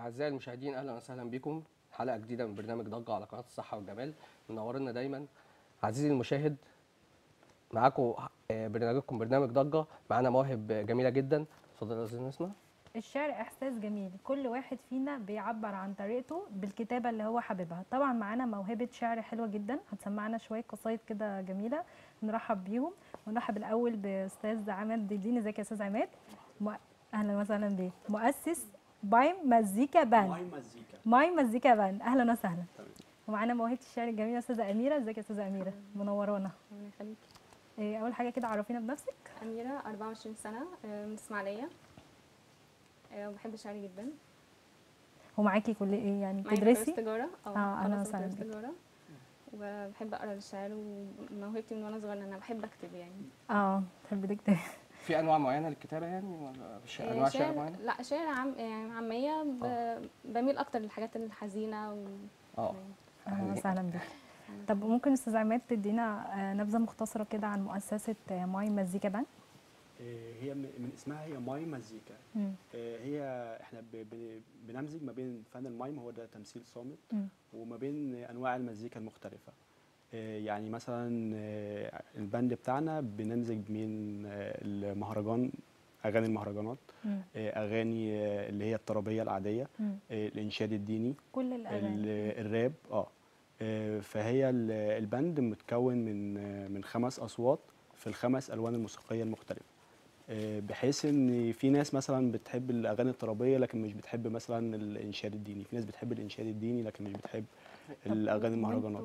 أعزائي المشاهدين، أهلا وسهلا بكم. حلقة جديدة من برنامج ضجة على قناة الصحة والجمال. منورنا دايما عزيزي المشاهد. معاكم برنامجكم برنامج ضجة. معانا مواهب جميلة جدا. اتفضل يا أستاذ نسمة. الشعر إحساس جميل، كل واحد فينا بيعبر عن طريقته بالكتابة اللي هو حاببها. طبعا معانا موهبة شعر حلوة جدا، هتسمعنا شوية قصايد كده جميلة نرحب بيهم. ونرحب الأول بأستاذ عماد الدين. ازيك يا أستاذ عماد؟ أهلا وسهلا بيك. مؤسس ماي مزيكا باند. ماي مزيكا باند، أهلا وسهلا. ومعانا موهبة الشعر الجميلة أستاذة أميرة. ازيك يا أستاذة أميرة؟ منورانا. الله يخليكي. أول حاجة كده عرفينا بنفسك. أميرة 24 سنة من إسماعيلية، وبحب الشعر جدا. ومعاكي كل ايه يعني معايا بتدرسي؟ تجارة. اهلا وسهلا بك. تجارة، وبحب اقرا الشعر، وموهبتي من وانا صغيرة ان انا بحب اكتب يعني. تحبي تكتبي؟ في أنواع معينة للكتابة يعني ولا أنواع شعر معينة؟ لا، شعر يعني عامية. بميل اكتر للحاجات الحزينة اهلا وسهلا بك. طب ممكن استاذ عماد تدينا نبذة مختصرة كده عن مؤسسة ماي مزيكا باند؟ هي من اسمها هي ماي مزيكا. هي احنا بنمزج ما بين فن المايم، هو ده تمثيل صامت، وما بين انواع المزيكا المختلفه. يعني مثلا الباند بتاعنا بنمزج بين المهرجان، اغاني المهرجانات، اغاني اللي هي الطربيه العاديه، الانشاد الديني، كل الاغاني، الراب. فهي الباند متكون من 5 اصوات في ال5 الوان الموسيقيه المختلفه، بحيث ان في ناس مثلا بتحب الاغاني الطربيه لكن مش بتحب مثلا الانشاد الديني، في ناس بتحب الانشاد الديني لكن مش بتحب الاغاني المهرجانات.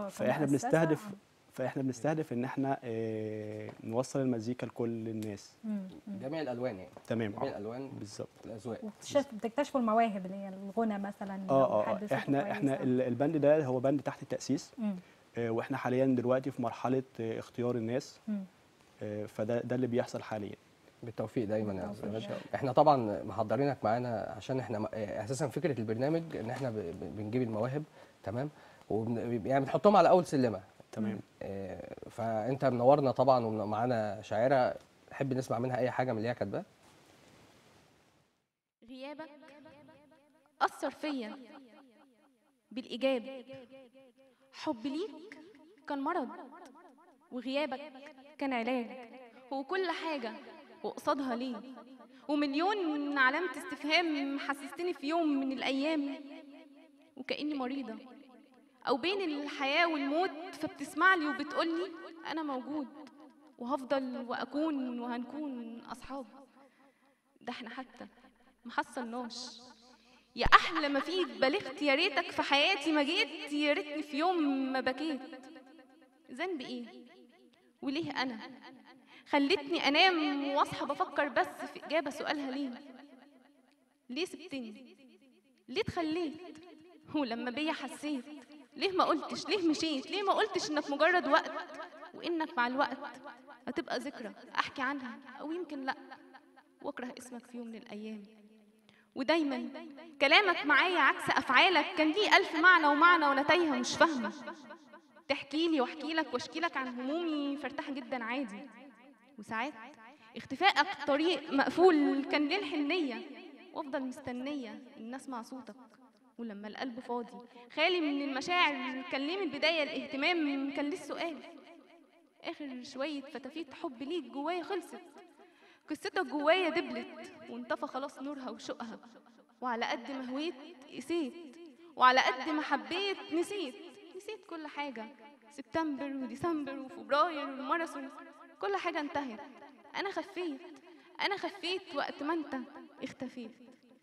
فاحنا بنستهدف ان احنا نوصل المزيكا لكل الناس، جميع الالوان يعني. تمام. جميع الالوان بالظبط، الاذواق. بتكتشفوا المواهب اللي هي الغنى مثلا. احنا الباند ده هو باند تحت التاسيس، واحنا حاليا دلوقتي في مرحله اختيار الناس. فده اللي بيحصل حاليا. بالتوفيق دايما يا استاذ. احنا طبعا محضرينك معانا عشان احنا اساسا فكره البرنامج ان احنا بنجيب المواهب، تمام، يعني بنحطهم على اول سلمه. تمام. فانت منورنا طبعا، ومعانا شاعره نحب نسمع منها اي حاجه من اللي هي كاتباه. غيابك اثر فيا بالايجاب، حب ليك كان مرض وغيابك كان علاج، وكل حاجة وقصادها ليه، ومليون علامة استفهام حسستني في يوم من الأيام وكأني مريضة أو بين الحياة والموت، فبتسمعلي وبتقولي أنا موجود وهفضل وأكون وهنكون أصحاب. ده احنا حتى محصلناش، يا أحلى ما فيك بلغت، يا ريتك في حياتي ما جيت، يا ريتني في يوم ما بكيت. ذنبي إيه وليه أنا خلتني أنام واصحى بفكر بس في إجابة سؤالها ليه سبتني، ليه اتخليت، ولما بيا حسيت ليه ما قلتش، ليه مشيت، ليه ما قلتش إنك مجرد وقت، وإنك مع الوقت هتبقى ذكرى أحكي عنها أو يمكن لأ وأكره اسمك في يوم من الأيام. ودايما كلامك معايا عكس أفعالك، كان ليه ألف معنى وأنا تايهة مش فاهمة. تحكي لي واحكي لك واشكي لك عن همومي فارتاح جدا عادي، وساعات اختفائك طريق مقفول كان ليه الحنية، وافضل مستنية ان اسمع صوتك. ولما القلب فاضي خالي من المشاعر كان ليه من البداية الاهتمام، كان ليه السؤال. اخر شوية فتافيت حب ليك جوايا خلصت، قصتك جوايا دبلت وانطفى خلاص نورها وشوقها، وعلى قد ما هويت قسيت، وعلى قد ما حبيت نسيت كل حاجة. سبتمبر وديسمبر وفبراير والماراثون كل حاجة انتهت. أنا خفيت وقت ما أنت اختفيت.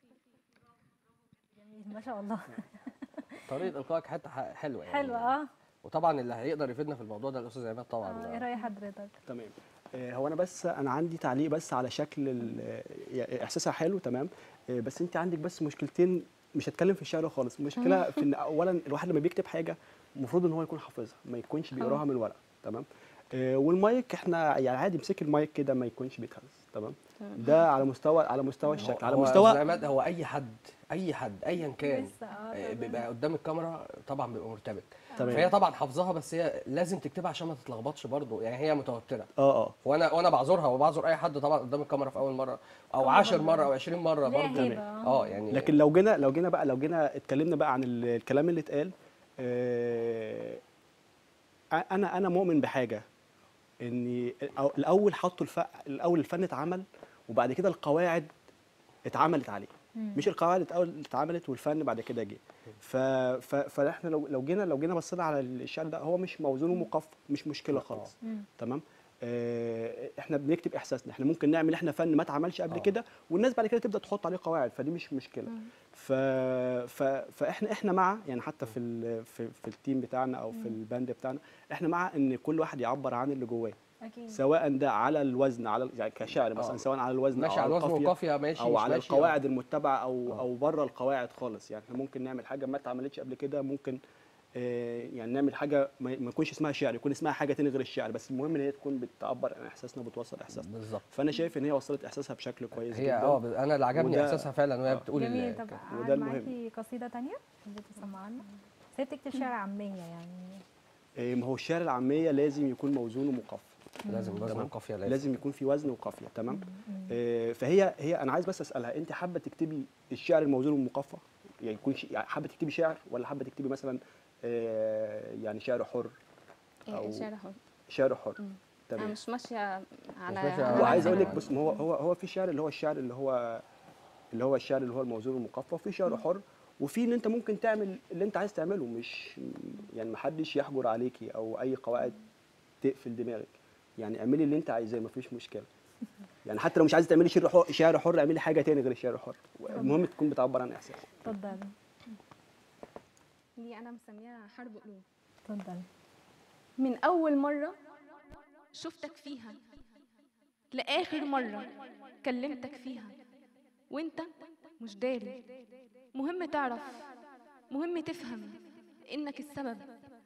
جميل ما شاء الله. طريقة إلقائك حتى حلوة يعني. حلوة. وطبعا اللي هيقدر يفيدنا في الموضوع ده الأستاذ عماد طبعا. إيه رأي حضرتك؟ تمام. هو أنا عندي تعليق بس على شكل إحساسها حلو، تمام. بس أنت عندك بس مشكلتين، مش هتكلم في الشعر خالص. مشكلة في إن أولا الواحد لما بيكتب حاجة المفروض إن هو يكون حافظها، ما يكونش بيقراها من الورق، تمام. والمايك احنا يعني عادي امسك المايك كده ما يكونش بيتهز، تمام. ده على مستوى الشكل. على مستوى زي ما هو اي حد ايا كان لسه بيبقى قدام الكاميرا طبعا بيبقى مرتبك. تمام. فهي طبعا حافظاها، بس هي لازم تكتبها عشان ما تتلخبطش برضه، يعني هي متوتره. اه وانا بعذرها وبعذر اي حد طبعا قدام الكاميرا في اول مره او 10 مره او 20 مره ليها برضه. هيبة. يعني لكن لو جينا اتكلمنا بقى عن الكلام اللي اتقال، انا مؤمن بحاجه، ان الاول حطوا الاول الفن اتعمل، وبعد كده القواعد اتعملت عليه. مش القواعد الاول اتعملت والفن بعد كده جه. فاحنا لو جينا بصينا على الشعر ده، هو مش موزون ومقفى، مش مشكله خالص. تمام. احنا بنكتب احساسنا، احنا ممكن نعمل احنا فن ما اتعملش قبل كده، والناس بعد كده تبدا تحط عليه قواعد، فدي مش مشكله. فاحنا مع، يعني حتى في التيم بتاعنا او في الباند بتاعنا، احنا مع ان كل واحد يعبر عن اللي جواه، اكيد. سواء ده على الوزن، على يعني كشعر مثلا، سواء على الوزن ماشي او على على الوزن القافيه، والقافيه، ماشي او مش على ماشي القواعد المتبعه او بره القواعد خالص. يعني احنا ممكن نعمل حاجه ما اتعملتش قبل كده، ممكن يعني نعمل حاجه ما يكونش اسمها شعر، يكون اسمها حاجه تاني غير الشعر، بس المهم ان هي تكون بتعبر عن احساسنا وبتوصل احساسنا. بالظبط. فانا شايف ان هي وصلت احساسها بشكل كويس هي جدا. انا اللي عجبني احساسها فعلا وهي بتقول جميل. طب وده قاعد المهم. معاكي قصيده ثانيه تحبي تسمعنا؟ بس هي بتكتب شعر عاميه يعني. ما هو الشعر العاميه لازم يكون موزون ومقفى، لازم وزن وقافيه، لازم يكون في وزن وقافيه، تمام. فهي انا عايز بس اسالها، انت حابه تكتبي الشعر الموزون والمقفى، يعني يكون يعني حابه تكتبي شعر، ولا حابه تكتبي مثلا يعني شعر حر او شعر حر. تمام. انا مش ماشيه على وعايز اقول لك، واحد. بص، ما هو في شعر اللي هو الشعر اللي هو الشعر اللي هو الموزون والمقفى، وفي شعر حر، وفي ان انت ممكن تعمل اللي انت عايز تعمله، مش يعني ما حدش يحجر عليكي او اي قواعد تقفل دماغك. يعني اعملي اللي انت عايزاه، مفيش مشكله. يعني حتى لو مش عايزه تعملي شعر حر، اعملي حاجه تاني غير الشعر الحر، المهم تكون بتعبر عن احساسك. اتفضلي. دي انا مسميها حرب قلوب. اتفضلي. من أول مرة شفتك فيها لآخر مرة كلمتك فيها وانت مش داري. مهم تعرف، مهم تفهم إنك السبب،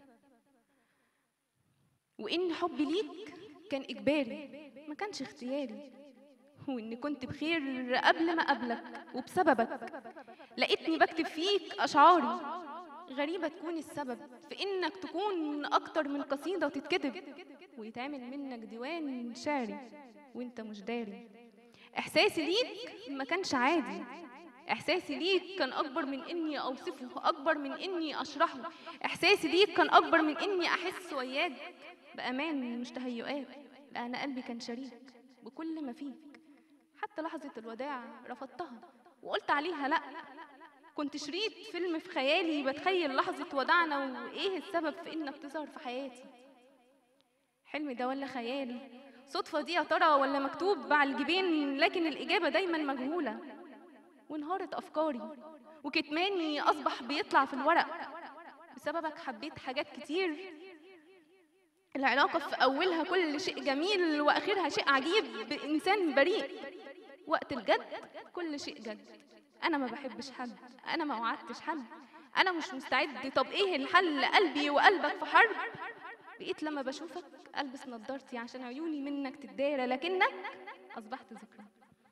وإن حبي ليك كان إجباري ما كانش اختياري، وإني كنت بخير قبل ما أقابلك، وبسببك لقيتني بكتب فيك أشعاري. غريبة تكون السبب في إنك تكون أكتر من قصيدة تتكتب ويتعمل منك ديوان شعري وإنت مش داري. إحساسي ليك ما كانش عادي، إحساسي ليك كان أكبر من إني أوصفه، أكبر من إني أشرحه. إحساسي ليك كان أكبر من إني أحس وياك بأمان مش تهيؤات، لأن قلبي كان شريك بكل ما فيك. حتى لحظة الوداع رفضتها وقلت عليها لأ، كنت شريط فيلم في خيالي بتخيل لحظة وداعنا وإيه السبب في إنك تظهر في حياتي. حلم ده ولا خيال؟ صدفة دي يا ترى ولا مكتوب على الجبين؟ لكن الإجابة دايما مجهولة. وانهارت أفكاري وكتماني أصبح بيطلع في الورق. بسببك حبيت حاجات كتير، العلاقة في أولها كل شيء جميل وآخرها شيء عجيب بإنسان بريء. وقت الجد كل شيء جد. أنا ما بحبش حد، أنا ما وعدتش حد، أنا مش مستعد. طب إيه الحل؟ قلبي وقلبك في حرب. بقيت لما بشوفك ألبس نضارتي عشان عيوني منك تتدارى، لكنك أصبحت ذكرى.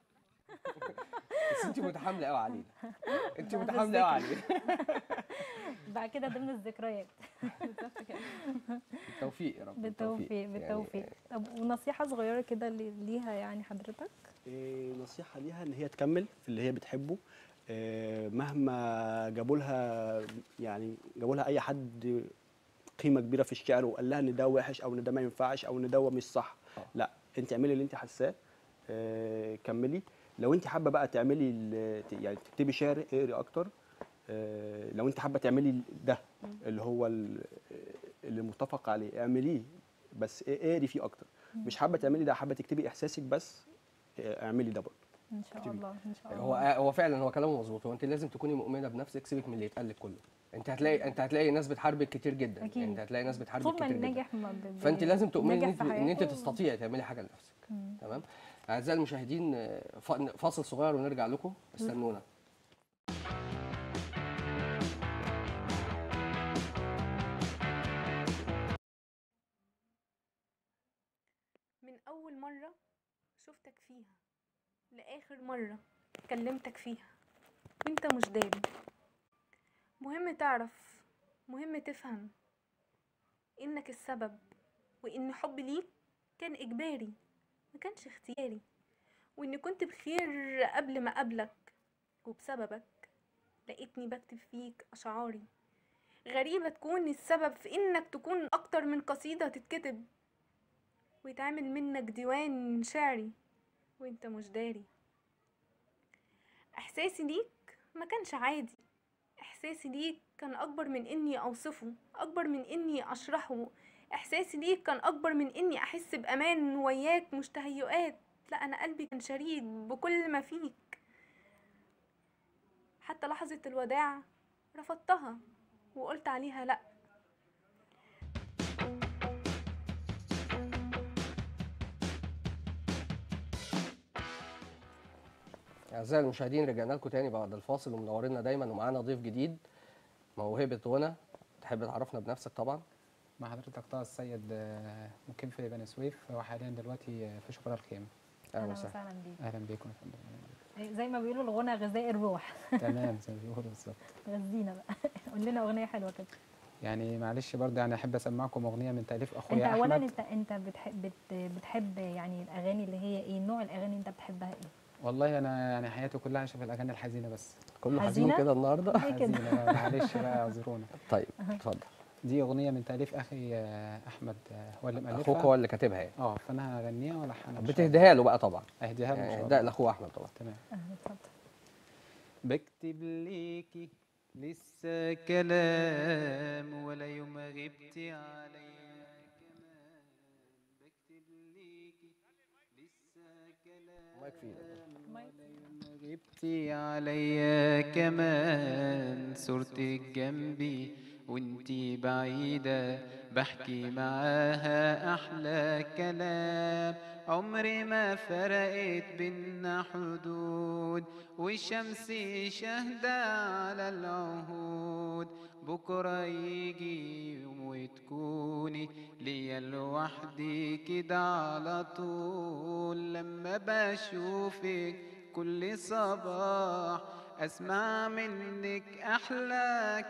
بس انت متحامله قوي علينا، انت متحامله قوي علينا. بعد كده ضمن الذكريات. بالتوفيق يا رب. بالتوفيق. طب ونصيحه صغيره كده ليها يعني حضرتك؟ نصيحه ليها ان هي تكمل في اللي هي بتحبه، مهما جابوا لها اي حد قيمه كبيره في الشعر وقال لها ان ده وحش او ان ده ما ينفعش او ان ده مش صح. لا، انت اعملي اللي انت حاساه، كملي. لو انت حابه بقى تعملي يعني تكتبي شعر، اقري اكتر. لو انت حابه تعملي ده اللي هو اللي متفق عليه، اعمليه، بس اقري فيه اكتر. مش حابه تعملي ده، حابه تكتبي احساسك بس، اعملي ده برضه ان شاء الله. ان شاء الله. هو فعلا هو كلامه مظبوط. هو انت لازم تكوني مؤمنه بنفسك، سيبك من اللي يتقال لك كله. انت هتلاقي ناس بتحاربك كتير جدا. أكيد. يعني انت هتلاقي ناس بتحاربك طول ما كتير جدا. الناجح فانت لازم تؤمني ناجح في ان انت حياته. تستطيعي تعملي حاجه لنفسك. تمام. اعزائي المشاهدين، فاصل صغير ونرجع لكم، استنونا. من أول مرة شفتك فيها لآخر مرة كلمتك فيها وانت مش داري. مهم تعرف، مهم تفهم إنك السبب، وإن حبي ليك كان إجباري ما كانش اختياري، وإني كنت بخير قبل ما أقابلك، وبسببك لقيتني بكتب فيك أشعاري. غريبة تكون السبب في إنك تكون أكتر من قصيدة تتكتب ويتعمل منك ديوان شعري وإنت مش داري. إحساسي ليك ما كانش عادي، إحساسي ليك كان أكبر من إني أوصفه، أكبر من إني أشرحه. إحساسي ليك كان أكبر من إني أحس بأمان وياك مش تهيؤات، لا أنا قلبي كان شريك بكل ما فيك. حتى لحظة الوداع رفضتها وقلت عليها لأ. أعزائي المشاهدين، رجعنا لكم تاني بعد الفاصل ومنورينا دايما، ومعانا ضيف جديد موهبة غنى. تحب تعرفنا بنفسك طبعا؟ مع حضرتك طه السيد، مقيم في بني سويف وحاليا دلوقتي في شبرا الخيمة. أهلا وسهلا. وسهلا بيك. اهلا بيكم يا فندم. زي ما بيقولوا الغنى غذاء الروح. تمام زي ما بيقولوا بالظبط. غذينا بقى. قول لنا اغنيه حلوه كده. يعني معلش برضه يعني احب اسمعكم اغنيه من تاليف انت اخويا احمد. اولا انت بتحب يعني الاغاني اللي هي ايه؟ نوع الاغاني انت بتحبها ايه؟ والله انا يعني حياتي كلها عايشه في الاغاني الحزينه بس. كله حزين حزينة؟ كده النهارده؟ ليه كده؟ حزينه بقى، معلش بقى اعذرونا. طيب اتفضل. دي اغنيه من تاليف اخي احمد، هو اللي مؤلفها. اخوك هو اللي كاتبها يعني؟ فانا هغنيها والحنها. بتهديها له بقى طبعا؟ اهديها له ان شاء الله. ده لاخوه احمد طبعا. تمام. اتفضل. بكتب ليكي لسه كلام ولا يوم غبتي عليا كمان. بكتب ليكي لسه كلام مايك في ايدك. ولا يوم غبتي عليا كمان. صورتك جنبي وانتي بعيدة بحكي معاها أحلى كلام. عمري ما فرقت بينا حدود والشمس شاهدة على العهود. بكرة يجي يوم وتكوني ليا لوحدي كده على طول. لما بشوفك كل صباح أسمع منك أحلى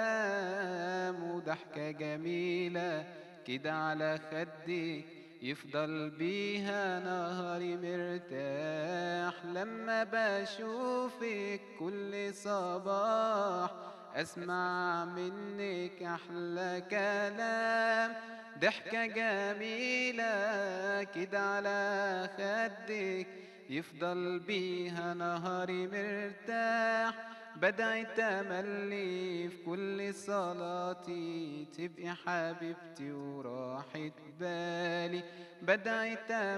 كلام وضحكة جميلة كده على خدك يفضل بيها نهاري مرتاح. لما بشوفك كل صباح أسمع منك أحلى كلام. ضحكة جميلة كده على خدك يفضل بيها نهاري مرتاح. بدعي تملي في كل صلاتي تبقي حبيبتي وراحة بالي. بدعي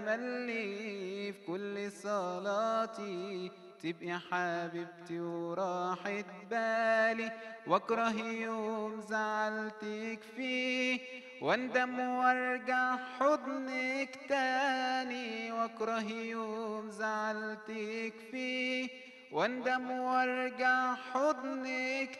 تملي في كل صلاتي تبقي حبيبتي وراحة بالي. واكره يوم زعلتك فيه واندم وارجع حضنك تاني. واكره يوم زعلتك فيه واندم وارجع حضنك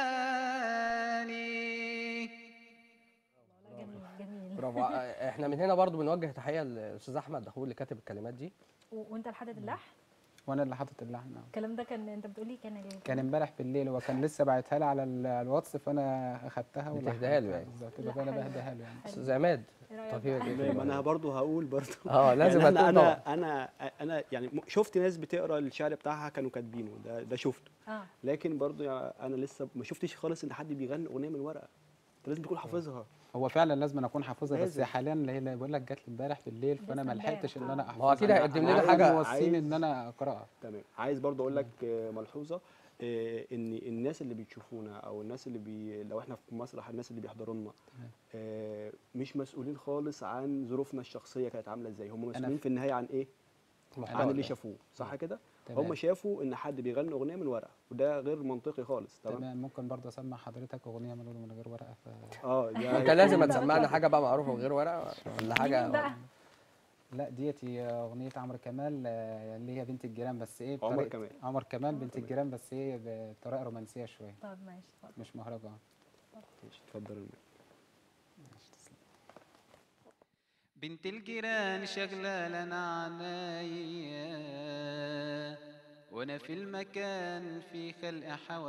تاني. جميل جميل. برافو. احنا من هنا برضو بنوجه تحيه للاستاذ احمد اخوه اللي كاتب الكلمات دي. وانت اللي حاطط اللحن؟ وانا اللي حاطط اللحن. الكلام ده كان انت بتقولي كان امبارح بالليل، وكان لسه باعتها لي على الواتس، فانا اخدتها بتهديها له يعني؟ بالظبط، لا، يبقى انا حلو. بهديها له يعني. استاذ عماد إيه رأيك طب في بقى؟ إيه؟ ما انا برضو هقول برضو. لازم يعني هتقول طبعا. انا شفت ناس بتقرا الشعر بتاعها كانوا كاتبينه، ده شفته. اه لكن برضو يعني انا لسه ما شفتش خالص ان حد بيغني اغنيه من ورقه. انت لازم تكون حافظها. هو فعلا لازم اكون حافظها، بس لازم. حاليا اللي بقول لك جات لي امبارح بالليل، فانا ما لسه لحقتش ان امبارح. انا ما هو اكيد احفظها. هيقدم لنا عايز- حاجه. موصيني ان انا اقراها. تمام. عايز برضو اقول لك ملحوظه، ان الناس اللي بتشوفونا او الناس اللي لو احنا في مسرح، الناس اللي بيحضروا لنا مش مسؤولين خالص عن ظروفنا الشخصيه كانت عامله ازاي. هم مسؤولين في النهايه عن ايه؟ عن اللي شافوه، صح كده؟ تمام. هم شافوا ان حد بيغني اغنيه من ورقه، وده غير منطقي خالص. تمام. ممكن برضه اسمع حضرتك اغنيه من غير ورقه انت لازم تسمعنا حاجه بقى معروفه من غير ورقه ولا حاجه؟ مين بقى؟ لا ديتي اغنيه عمرو كمال، اللي هي بنت الجيران، بس ايه عمر بطريقه كمال. عمر كمال بنت الجيران، بس ايه بطريقه رومانسيه شويه، طب ماشي اتفضل. مش مهرجان. ماشي اتفضل. بنت الجيران شغلة عنايا، وانا في المكان في خلق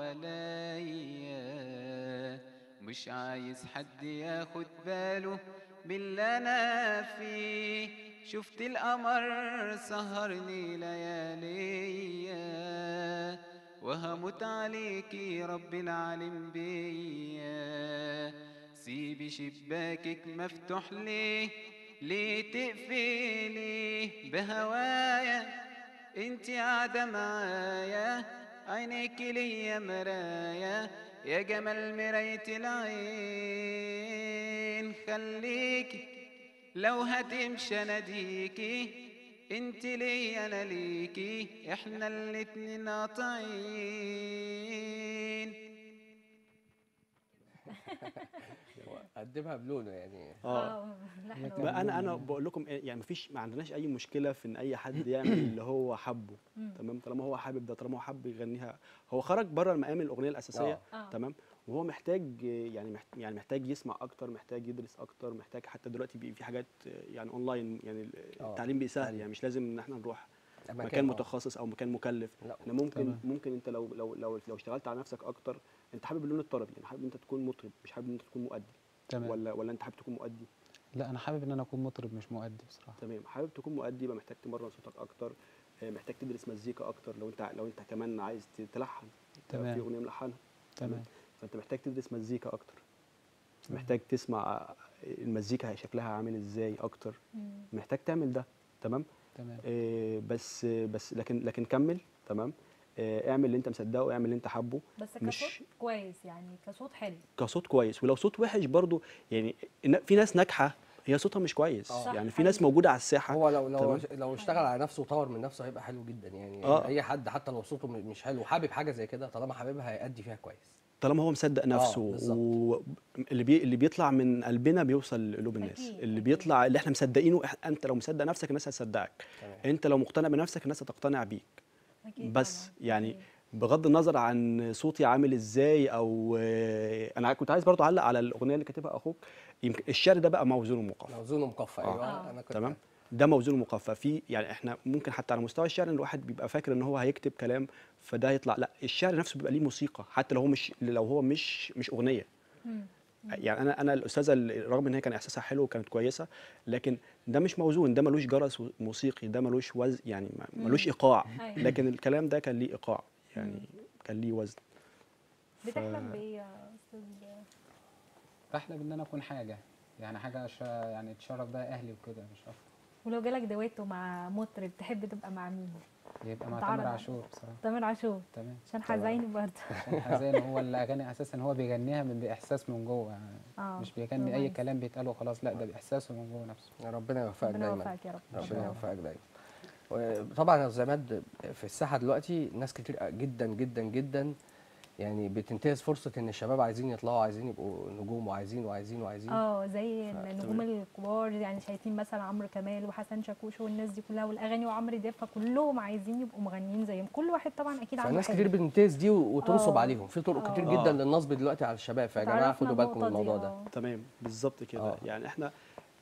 حواليا، مش عايز حد ياخد باله باللي انا فيه. شفت القمر سهرني لياليا، وهموت عليكي رب العالم بيا. سيبي شباكك مفتوح ليه تقفلي بهوايا؟ انتي قاعدة معايا، عينيكي ليا مرايا، يا جمال مراية العين. خليكي لو هتمشي اناديكي، انتي ليا انا ليكي، احنا الاتنين قاطعين. قدمها بلونه يعني. لحن كان ما انا لون- بقول لكم يعني ما عندناش اي مشكله في ان اي حد يعمل اللي هو حبه. تمام، طالما هو حابب ده، طالما هو حابب يغنيها، هو خرج بره المقام الاغنيه الاساسيه. تمام، وهو محتاج يعني محتاج يسمع اكتر، محتاج يدرس اكتر، محتاج حتى دلوقتي في حاجات يعني اونلاين، يعني التعليم بيسهل، يعني مش لازم ان احنا نروح مكان متخصص او مكان مكلف. احنا ممكن انت لو اشتغلت على نفسك اكتر، انت حابب اللون الطربي، يعني حابب انت تكون مطرب، مش حابب انت تكون مؤدي. تمام. ولا انت حابب تكون مؤدي؟ لا انا حابب ان انا اكون مطرب مش مؤدي بصراحه. تمام، حابب تكون مؤدي، يبقى محتاج تمرن صوتك اكتر، محتاج تدرس مزيكا اكتر. لو انت كمان عايز تلحن، تمام. في اغنيه ملحنها. تمام. فانت محتاج تدرس مزيكا اكتر، محتاج تسمع المزيكا شكلها عامل ازاي اكتر، محتاج تعمل ده. تمام. تمام. بس لكن كمل. تمام، اعمل اللي انت مصدقه، اعمل اللي انت حابه. بس كصوت كويس، يعني كصوت حلو. كصوت كويس، ولو صوت وحش برضو يعني في ناس ناجحه هي صوتها مش كويس. يعني في ناس موجوده على الساحه. هو لو اشتغل على نفسه وطور من نفسه هيبقى حلو جدا يعني. اي حد حتى لو صوته مش حلو وحابب حاجه زي كده، طالما حاببها هيأدي فيها كويس، طالما هو مصدق نفسه. اللي بيطلع من قلبنا بيوصل لقلوب الناس. اللي بيطلع اللي احنا مصدقينه، انت لو مصدق نفسك الناس هتصدقك. انت لو مقتنع بنفسك الناس هتقتنع بيك. بس طبعا. يعني بغض النظر عن صوتي عامل ازاي، او انا كنت عايز برضو اعلق على الاغنيه اللي كاتبها اخوك. يمكن الشعر ده بقى موزونه مقفى. موزونه مقفى، ايوه. انا كنت تمام، ده موزونه مقفى. في يعني احنا ممكن حتى على مستوى الشعر ان الواحد بيبقى فاكر ان هو هيكتب كلام فده يطلع، لا، الشعر نفسه بيبقى ليه موسيقى حتى لو هو مش اغنيه. يعني انا الاستاذه رغم ان هي كان احساسها حلو وكانت كويسه، لكن ده مش موزون، ده ملوش جرس موسيقي، ده ملوش يعني ملوش ايقاع. لكن الكلام ده كان ليه ايقاع، يعني كان ليه وزن. بتحلم بايه يا استاذ؟ بحلم ان انا اكون حاجه، يعني حاجه يعني تشرف بقى اهلي وكده، مش اكتر. ولو جالك دويتو مع مطرب تحب تبقى مع مين؟ يبقى مع تامر عاشور بصراحه. تامر عاشور. تمام. عشان حزيني برضه. عشان حزين، هو الاغاني اساسا هو بيغنيها باحساس من جوه، يعني مش بيغني اي كلام بيتقال وخلاص، لا ده باحساسه من جوه نفسه. ربنا يوفقك دايما. ربنا يوفقك يا رب. ربنا يوفقك دايما. طبعا يا استاذ عماد، في الساحه دلوقتي ناس كتير جدا جدا جدا يعني بتنتهز فرصه ان الشباب عايزين يطلعوا، عايزين يبقوا نجوم، وعايزين زي النجوم الكبار، يعني شايفين مثلا عمرو كمال وحسن شاكوش والناس دي كلها والاغاني وعمرو دياب، فكلهم عايزين يبقوا مغنيين زيهم. كل واحد طبعا اكيد عنده ناس كتير بتنتهز دي وتنصب عليهم. في طرق كتير جدا للنصب دلوقتي على الشباب، فيا جماعه خدوا بالكم من الموضوع ده. تمام، بالظبط كده. يعني احنا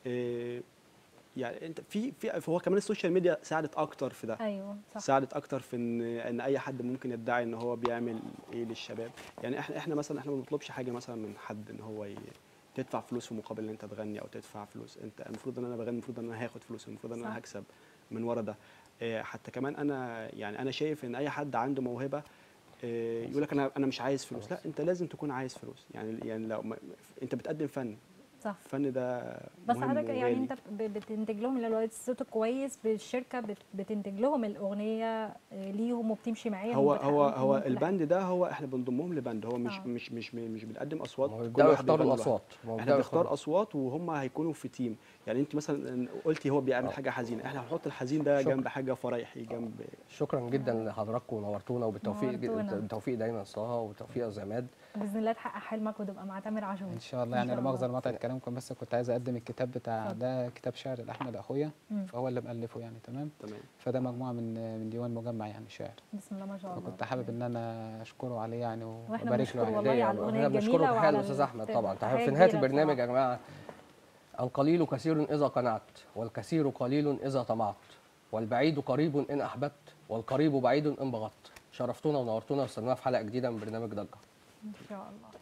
يعني انت هو كمان السوشيال ميديا ساعدت اكتر في ده. ايوه صح. ساعدت اكتر في ان اي حد ممكن يدعي ان هو بيعمل ايه للشباب. يعني احنا مثلا ما بنطلبش حاجه مثلا من حد ان هو تدفع فلوس في مقابل ان انت تغني، او تدفع فلوس. انت المفروض ان انا بغني، المفروض ان انا هاخد فلوس، المفروض ان انا هكسب من ورا ده. حتى كمان انا شايف ان اي حد عنده موهبه يقول لك انا مش عايز فلوس. لا، انت لازم تكون عايز فلوس. يعني لو انت بتقدم فن، صح. الفن ده بس حضرتك يعني انت بتنتج لهم لو الصوت كويس بالشركه بتنتج لهم الاغنيه ليهم وبتمشي معاهم. هو الباند ده هو احنا بنضمهم لباند. هو مش بنقدم اصوات. كل واحد بيختار الاصوات. احنا بنختار اصوات وهم هيكونوا في تيم. يعني انت مثلا قلتي هو بيعمل حاجه حزينه، احنا هنحط الحزين ده جنب حاجه فرايحي جنب. شكرا جدا لحضراتكم ونورتونا، وبالتوفيق دايما صاحا، وبالتوفيق يا زماد. باذن الله تحقق حلمك وتبقى مع تامر عاشور ان شاء الله. يعني لا مؤاخذه لمقطع كلامكم، بس كنت عايز اقدم الكتاب بتاع ده، كتاب شعر لاحمد اخويا، فهو اللي مؤلفه يعني. تمام. فده مجموعه من ديوان مجمع يعني شعر. بسم الله ما شاء الله. فكنت حابب ان انا اشكره عليه يعني، وبارك له والله على الاغنيه الجميله. بنشكره بحاله استاذ احمد طبعا. في نهايه البرنامج يا جماعه القليل كثير إذا قنعت، والكثير قليل إذا طمعت، والبعيد قريب إن أحببت، والقريب بعيد إن بغضت. شرفتونا ونورتونا واستنونا في حلقة جديدة من برنامج ضجة. ان شاء الله.